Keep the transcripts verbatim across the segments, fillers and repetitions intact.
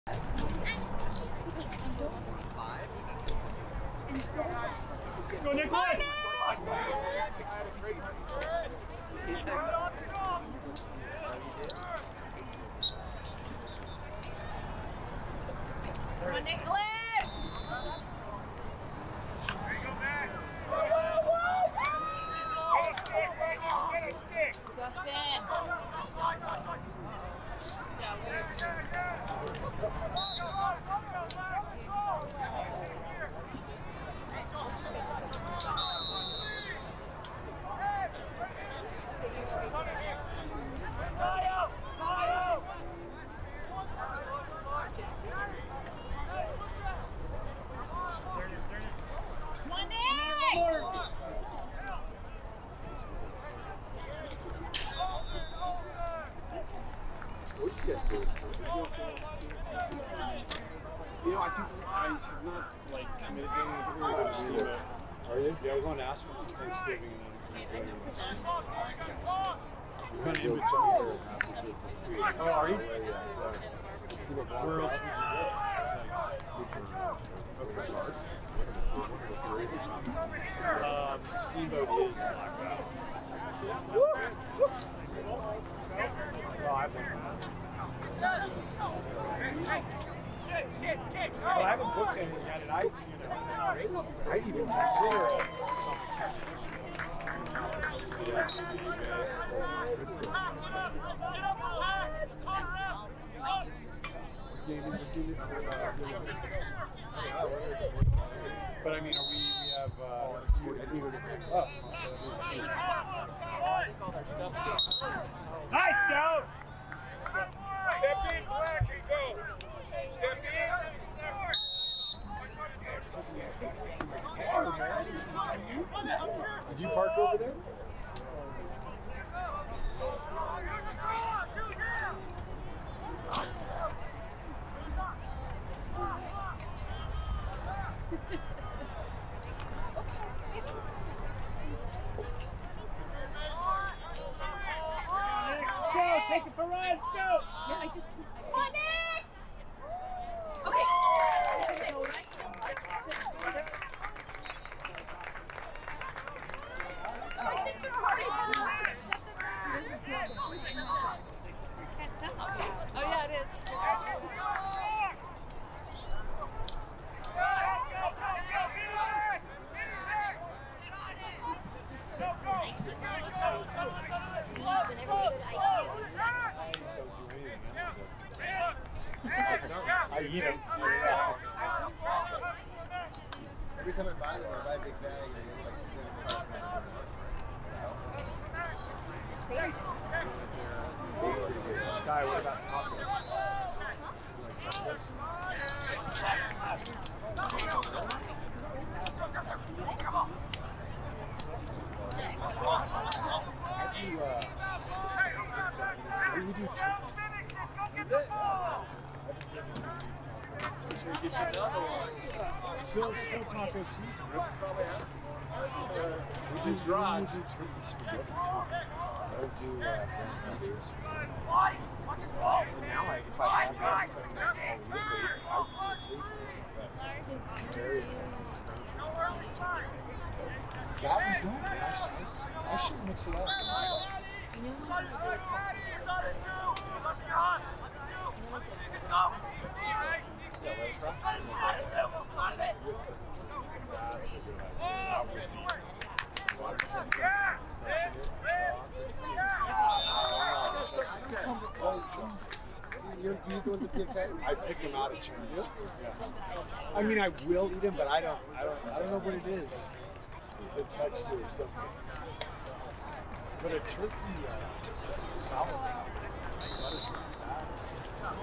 Let's go, Nicholas! Come on, Nicholas! Dustin! Come on, Nick! What do you guys do? You know, I think I'm not like committed to anything. We're going to Steamboat. Are you? Yeah, we're going to ask for Thanksgiving and then we're going to Steamboat. We're going to in between. Oh, are you? Where else would you go? Okay. Um, Steamboat is blacked out. Oh, I've been well, I haven't booked anything yet, and I, you know, I'd even consider a summer But I mean, are we, we have, uh, oh. Nice, Scout! Step in, Black, and go. Step in. Did you park over there? Go! Take it for Ryan! Go! Yeah, I just can't. Come on, Nick! Okay. Six, six, six. I think they're already can't tell. Oh, yeah, it is. I eat them. Every time I buy them, I buy a big bag. Sky, what about tacos? How do you, uh, what do you do turkey? Get you another one. Still, still taco season. Probably has. We do garage. We do turkey spaghetti too. I don't do uh, brown spaghetti. Now, I, if I have that, I'll taste it. Very that we don't. I should, I should mix it up. You know what I'm Yeah, let's rock. That's a good You're, you're going to give that? I pick them out of Chinese. Yeah. I mean, I will eat them, but I don't. I don't. I don't know what it is. The texture or something. But a turkey uh, salad, lettuce wrap, that's.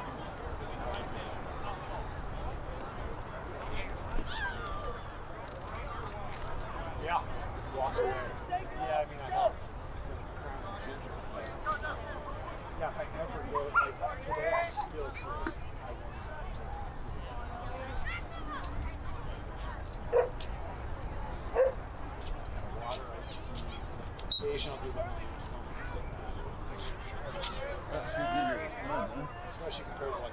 Yeah. Walk away. Yeah, I mean, I have crown and ginger. But yeah, if I ever go, like today, I still crave. I want water, iced tea. Asian, I'll do that. That's your sun, huh? Especially compared to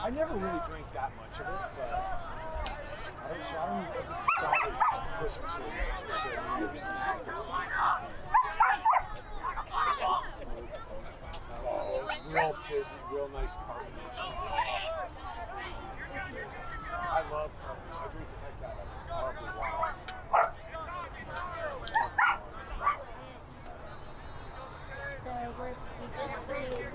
I never really drank that much of it, but I don't, so I don't, I just decided Christmas or like a New Year's thing. Oh, real fizzy, real nice party. I love parties. I drink the heck out of it. Probably wine. So we're, we just played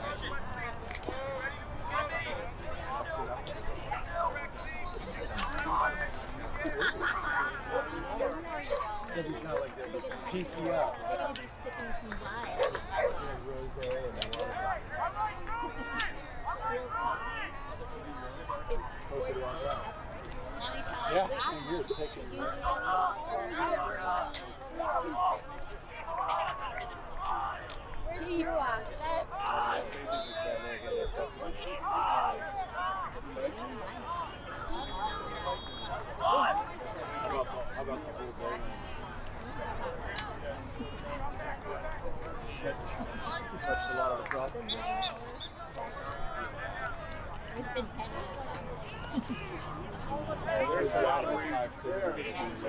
Doesn't sound like they're just pinky up. They're going to be sipping some wine. Rosé and water. Closer to one side. Let me tell you. Yeah, so you're sick Did and you you're do that? Where do you watch that? How about, how about the whole day? Touched a lot of the crust. It's been ten minutes. There's the out of five thirty.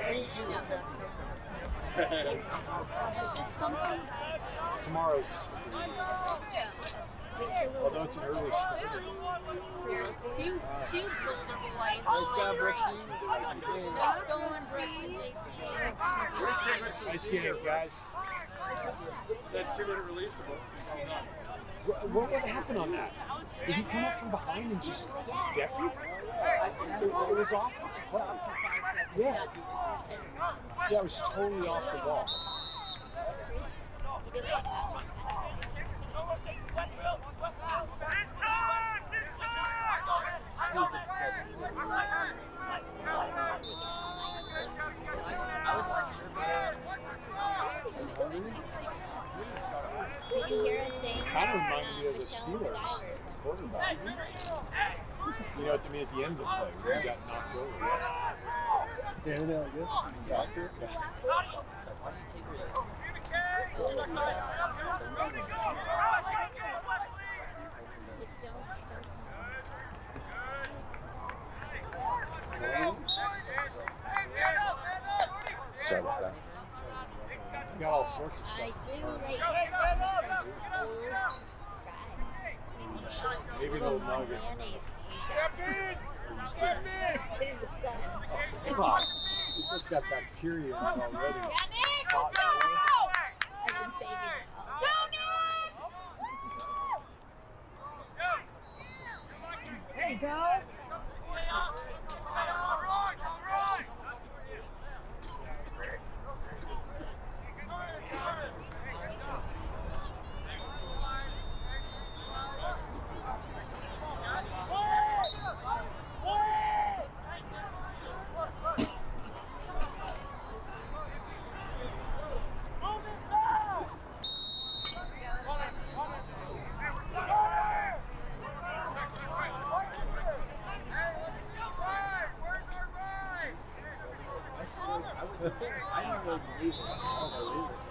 There's just something. Tomorrow's free. Wait, so we'll Although it's an early start. There's two, two Boulder boys. Nice job, Brooksy. Nice going, Brooks and J T. Nice game, guys. That two-minute releasable. What, what would happen on that? Did he come up from behind and just deck you? It, it was off. What? Yeah. Yeah, it was totally off the ball. Did you hear us saying Kind of reminded me of the Michelle and Steelers Skyler? quarterback. You know, at the, at the end of the play, where he got knocked over. Standing there like this. Doctor. Sorry about that. You got all sorts of I stuff. do right here. Some old fries. Maybe a little nugget. Mayonnaise. Come on. You just got bacteria in it already. Hot I've been saving it all. There you go. I don't really believe it. I don't believe it.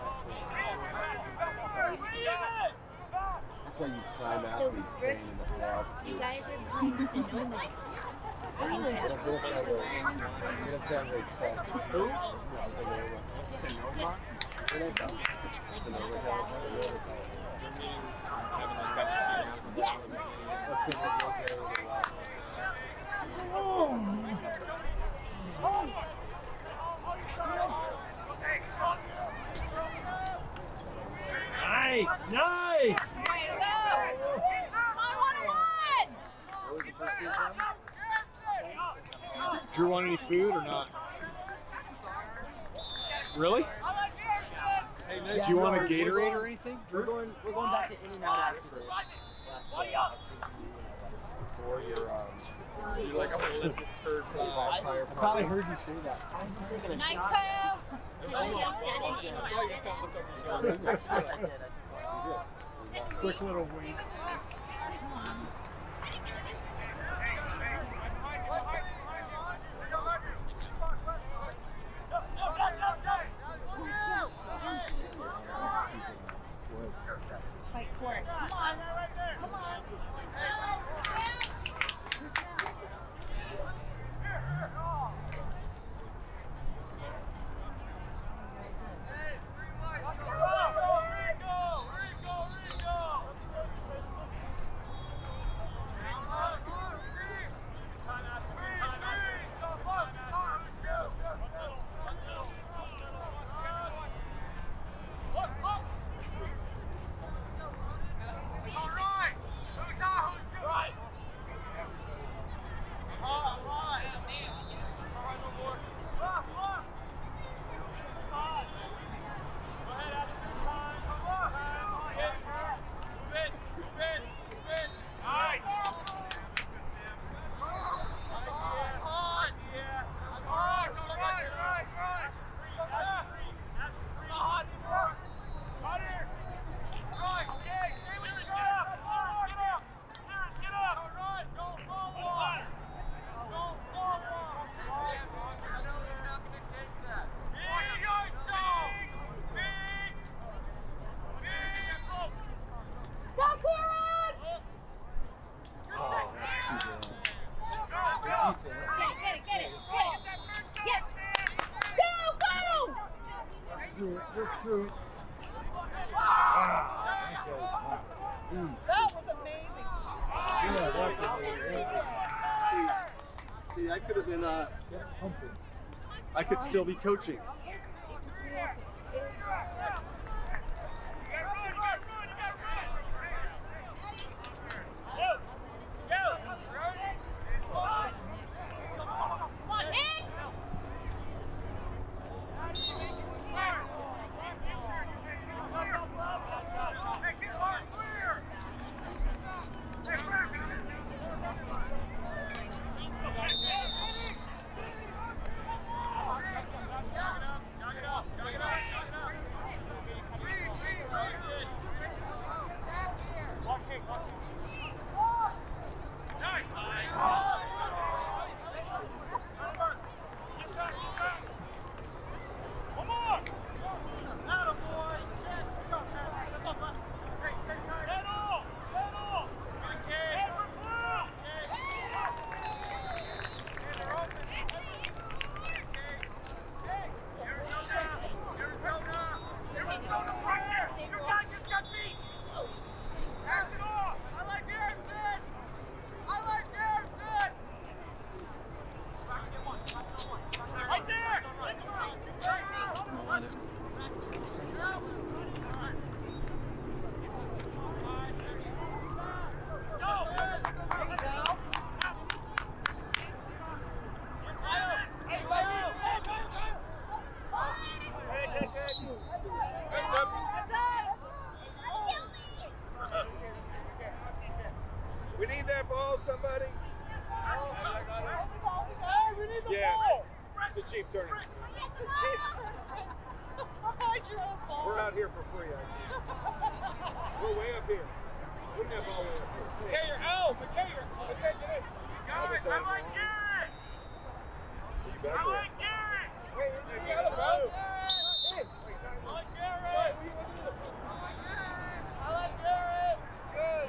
That's why you prime So, athletes train Brooks, in the playoffs. you guys are playing Sonoma. Get up sound like twelve. Who? Sonoma. Where they from? Sonoma. Yes! That's in the military. Nice, nice. Way to go! Come on, one and one! What was the first team from? Drew, want any food or not? Really? Hey, nice. Do you want a Gatorade or anything? We're going. We're going back to In and Out after this. Before your um. You're like, I'm gonna let this turd fly. Fire I probably heard you say that. Nice, Pooh! Did you just get it in and Yes, I did. I did. Quick little wink. Fight for it. Come on. Come on. do it. That was amazing. Yeah, definitely. See, see, I could have been, uh, I could still be coaching. We need that ball, somebody. Hey, we need the Yeah. ball. It's a cheap tournament. Provide your own ball. We're out here for free, actually. We're way up here. Bring that ball way up here. McKay, oh, McKay, McKay, get in. Guys, I like Garrett. I like Garrett. Hey, you got a ball. Hey, I like Garrett. I like Garrett. Good.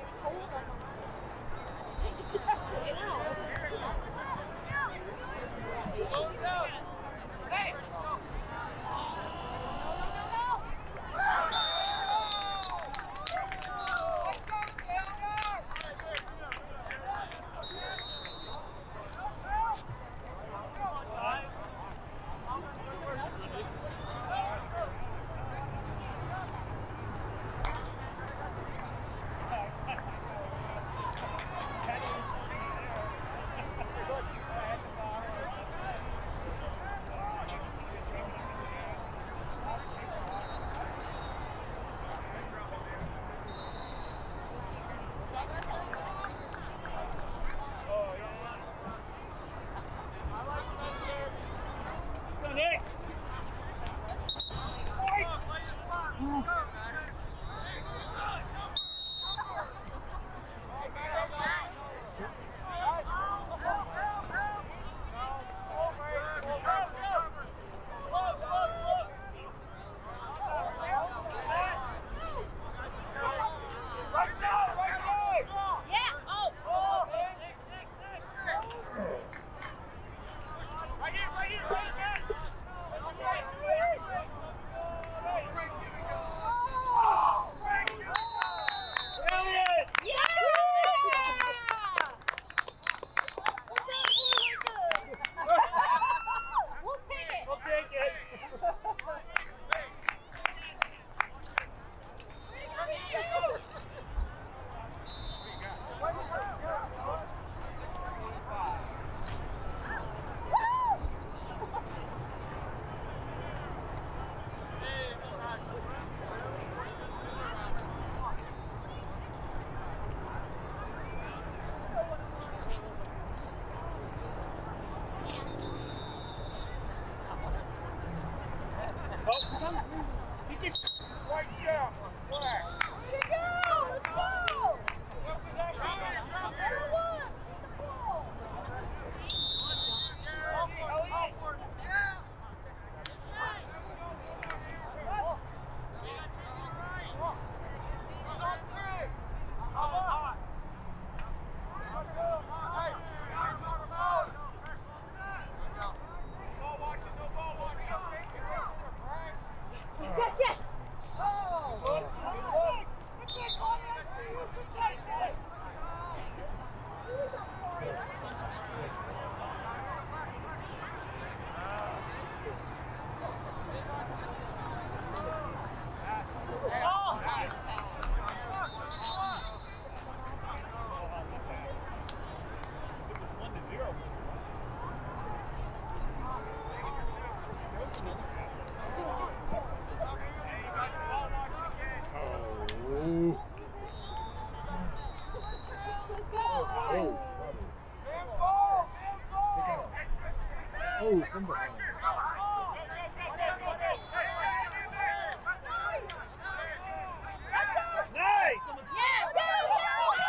Hey! Gotcha! Ooh, from behind. Nice! Yeah, go, go, go!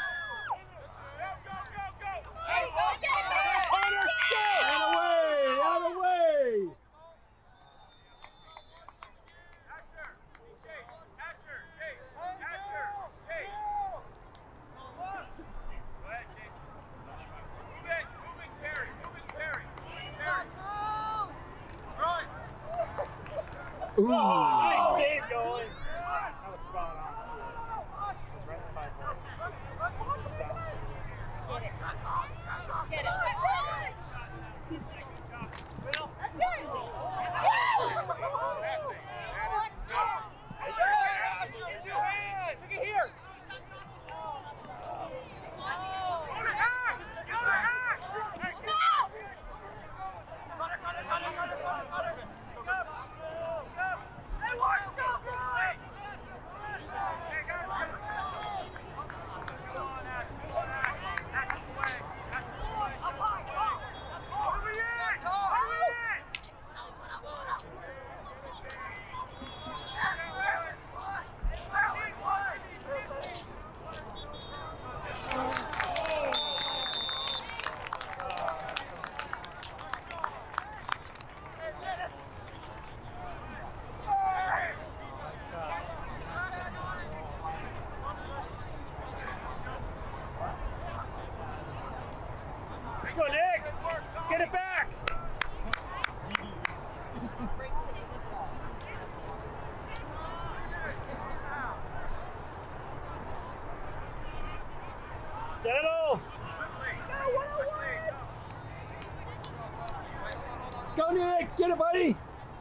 Hey, go, go, Connor, go! Out of the way! Out of the way! Ooh. Oh, nice save, Goalie. That was spot on. Right side ball. Get it. Look at here. Let's go, Nick. Let's get it back. Settle. Let's go, Nick! Get it, buddy!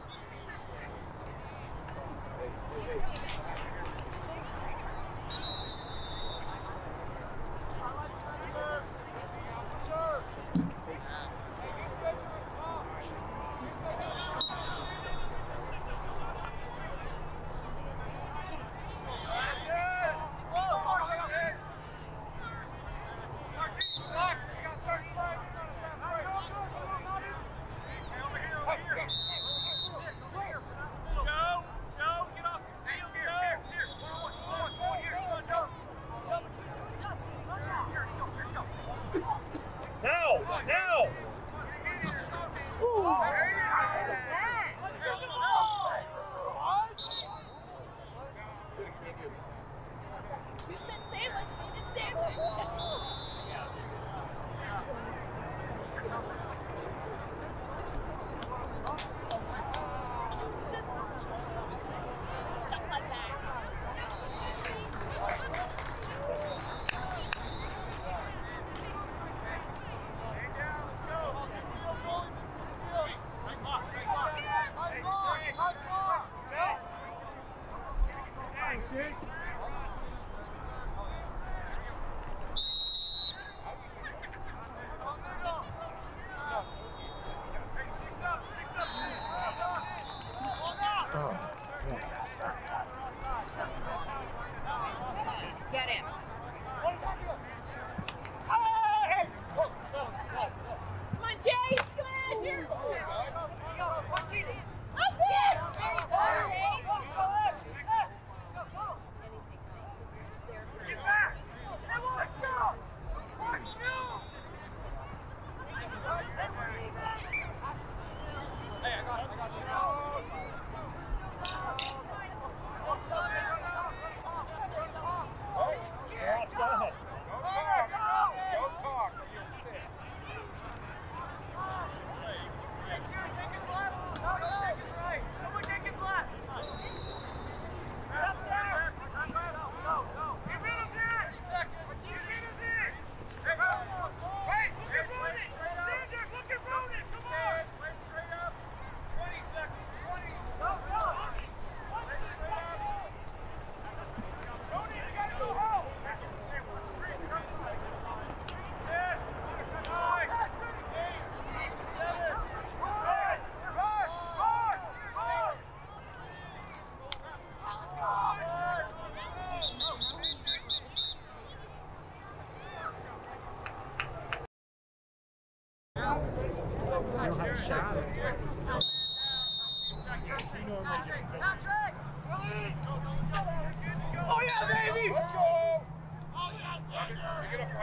Now, now. You said sandwich, they did sandwich. Stuff like that. Thanks, dude. Get him. Come on, Jay, smash her. That's it. There you go, Jay. Get back! Come on, go! One, two! Hey, I got it, I got it. Oh, yeah.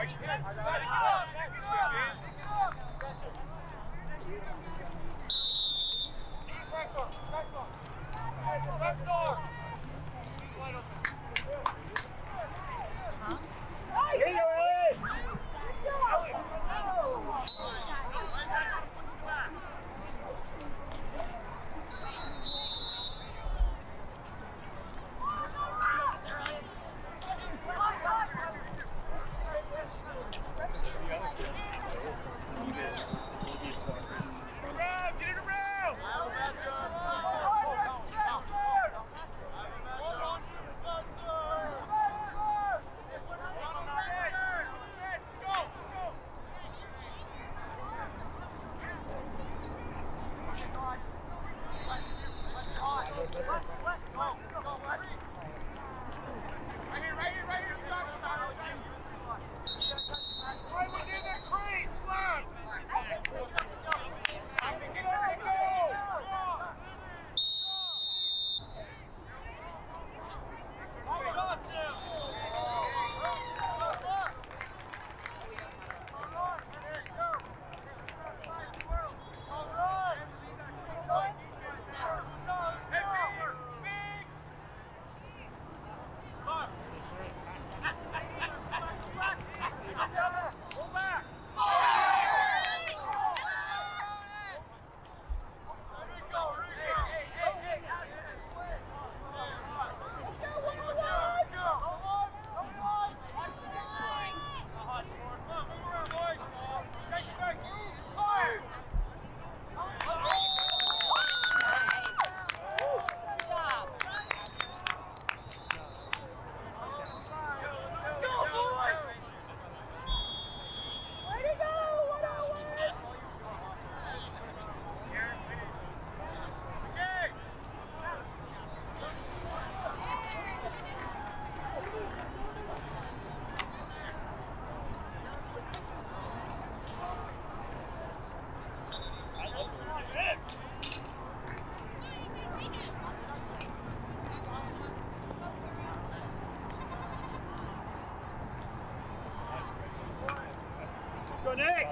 Go, Nick!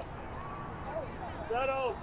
Settle!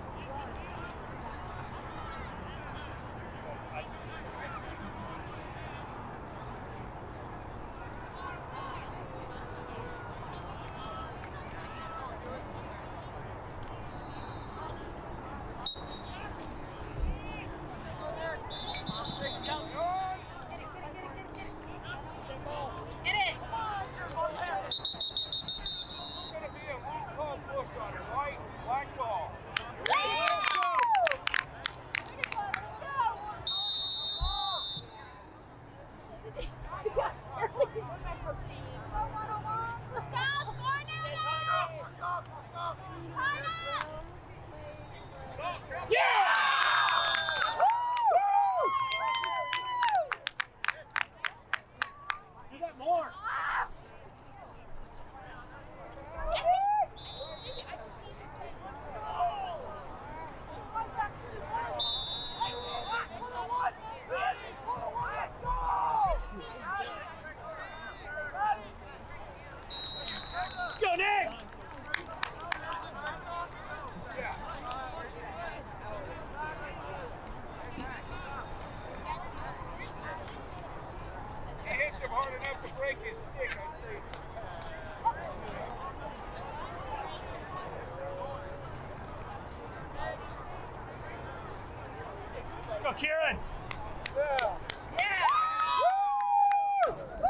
Go, Kieran! Yeah! Yeah! Woo! Woo!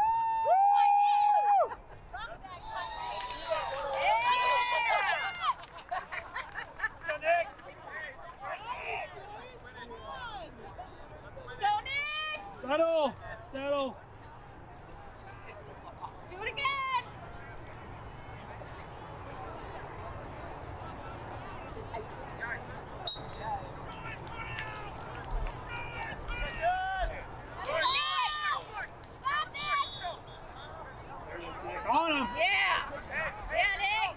Let's go, Nick! Go, Nick! Settle! Settle! Do it again! On him! Yeah! Yeah, Nick!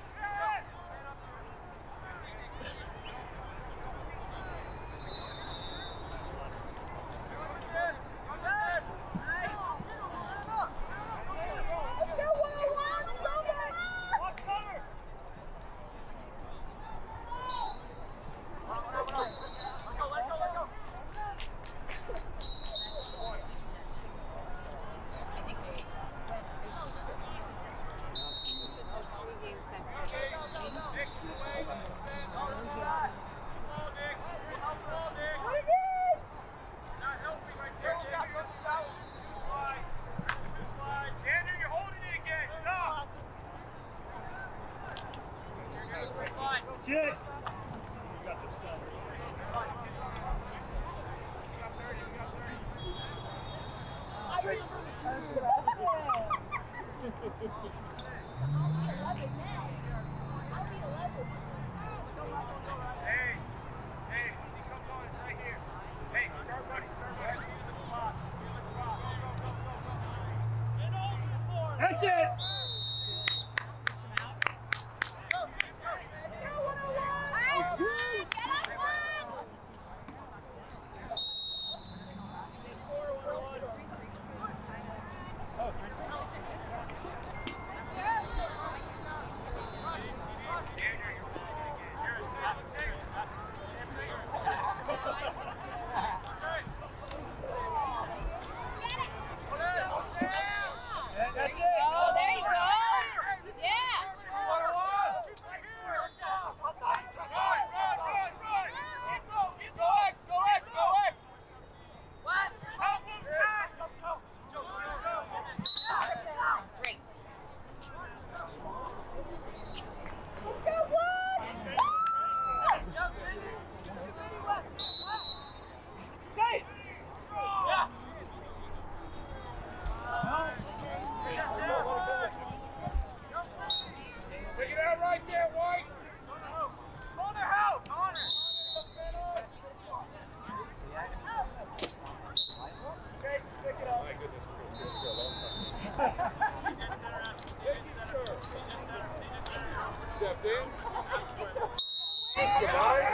That's it! That's it! Oh, there you go! Yeah! What? Great. Take it out right there, White. On the house. On it. Okay, pick it up. My goodness, we're going to go a long time. Step in. Goodbye.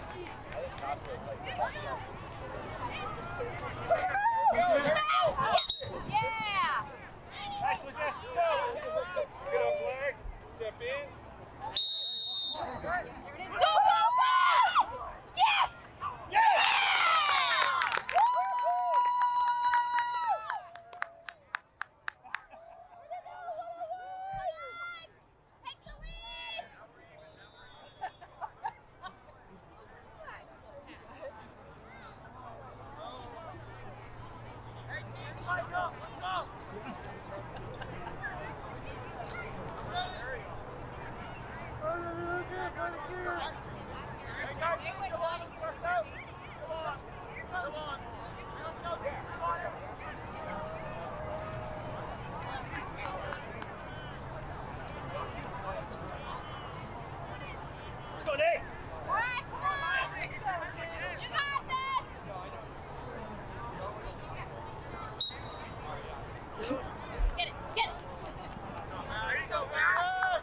No! Let's go, Nate. Get it, get it. There you go, man.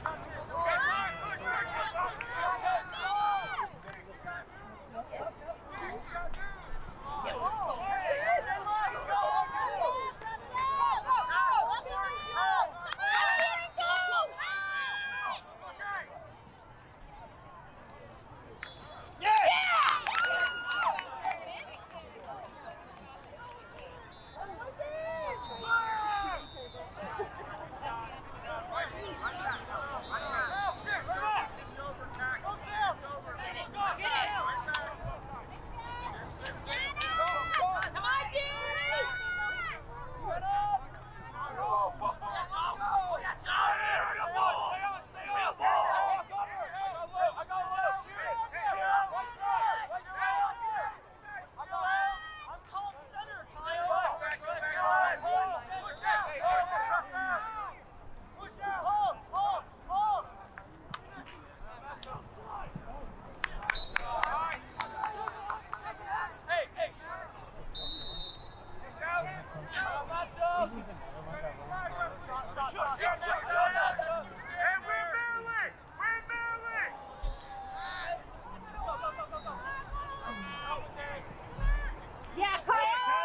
Yeah, come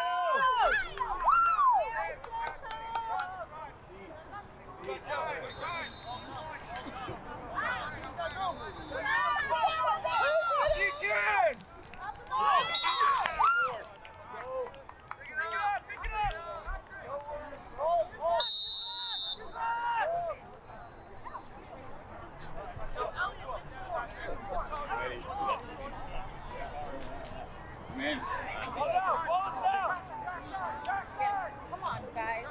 Man. Come on, guys.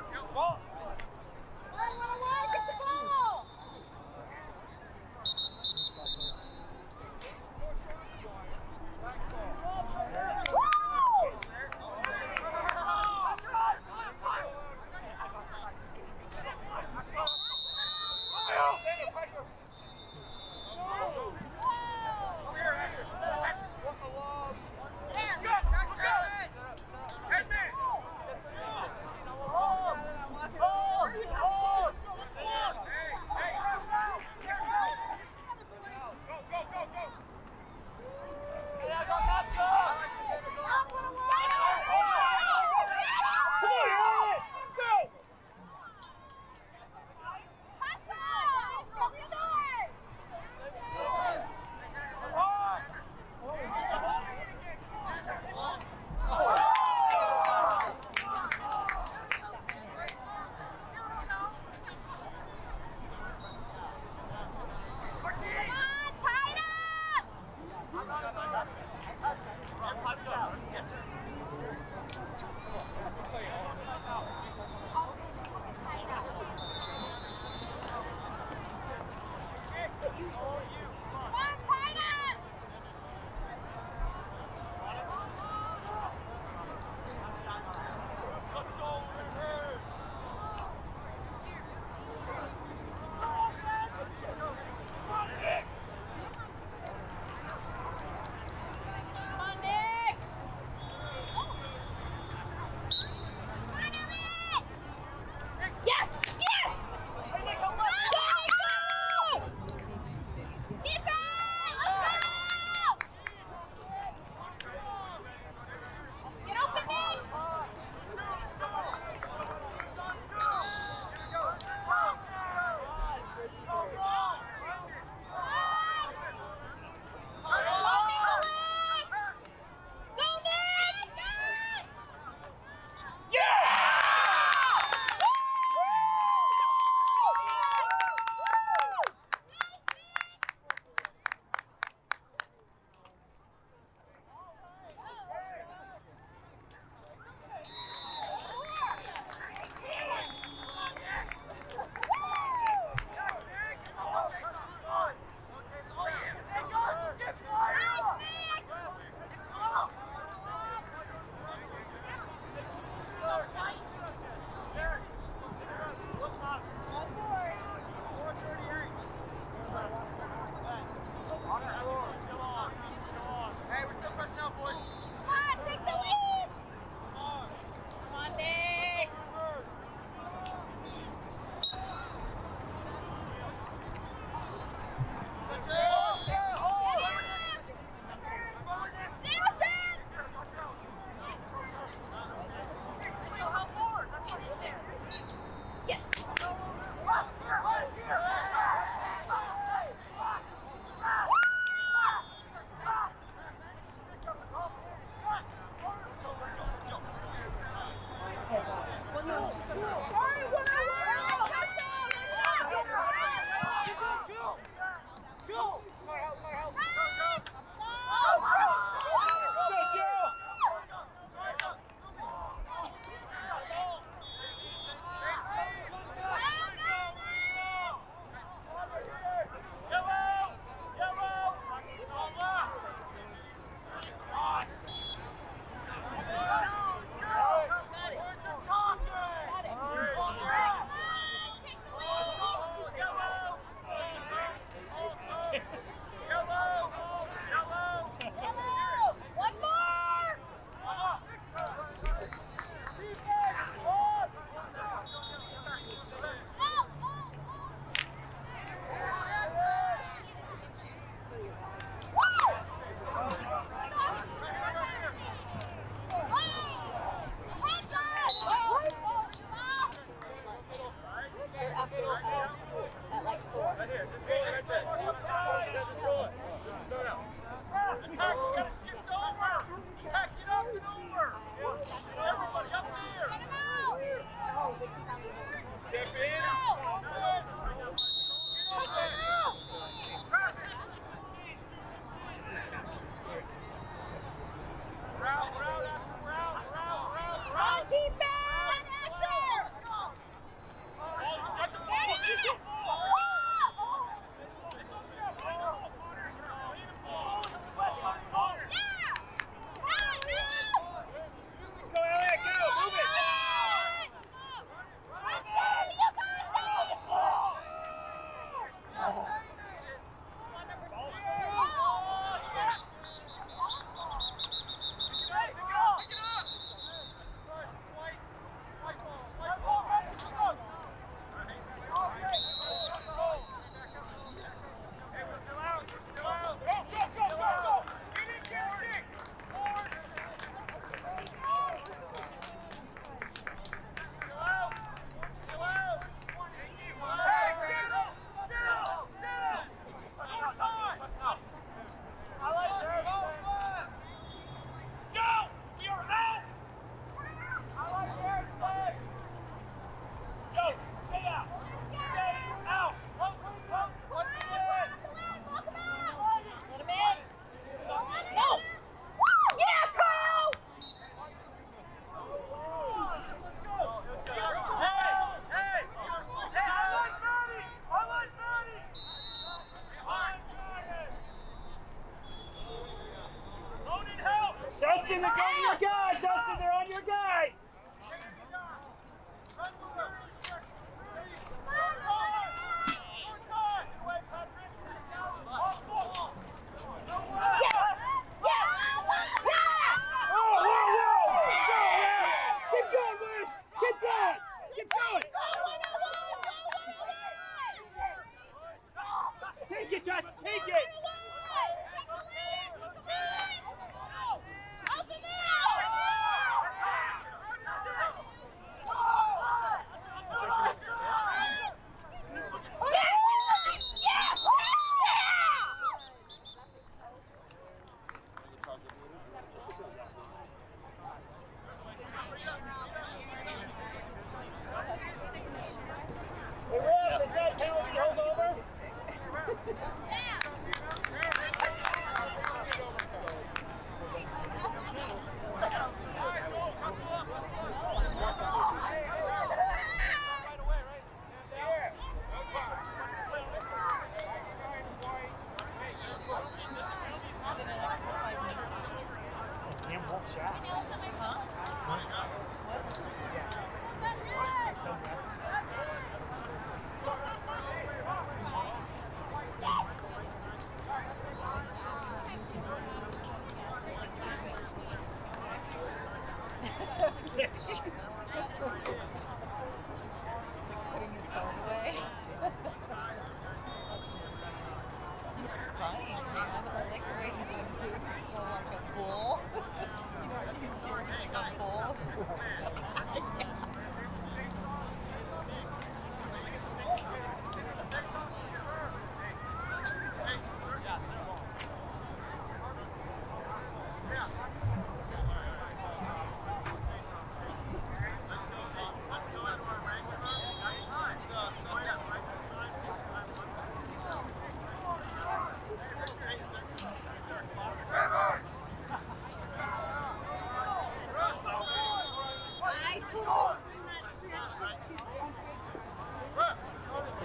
Got it.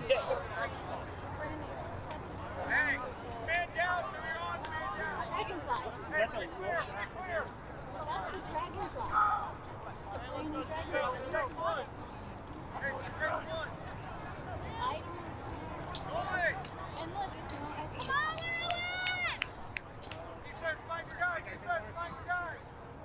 Sit. Hey, man down, so you're on, man down. Dragonfly. Is that the real shot? That's the dragonfly. The flaming dragonfly. Hey, great one. I and look, it's not as He's trying to find your guys. He's trying to find your guys.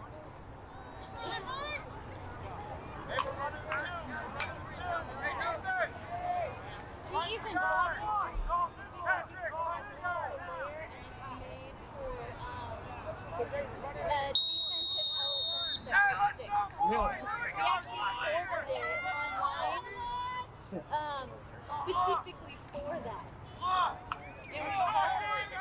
Hey, we're running for you. We're running for you. Hey, Jonathan. he even bought this Patrick, find your guys. and it's made for um, the defensive elephants that have sticks. Really? We actually ordered it online um, specifically for that. And we talked about it.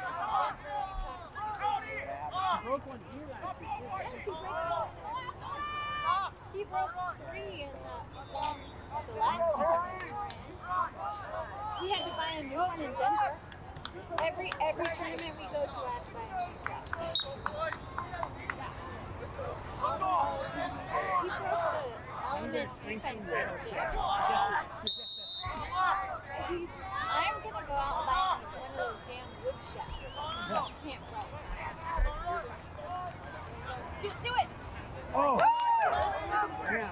He broke one here last week. Yes, he breaks one. He broke three in the, um, the last tournament we were in. We had to buy a new one in Denver. Every every tournament we go to, I have to buy a new strap. He broke the element defensive stick. He's, I'm gonna go out and buy one of those damn wood shafts. Can't run. Do, do it! Oh! Yeah.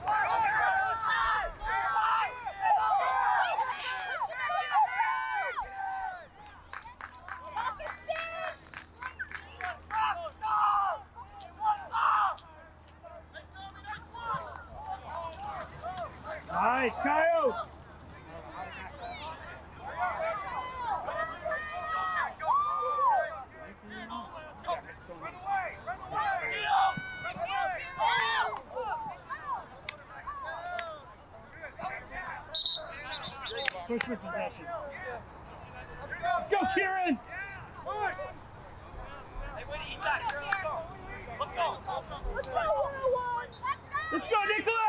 Nice, Kyle! Push for possession. Let's go, Kieran! Hey, what do you got? Let's go. Let's go, one oh one! Let's go, Nicholas!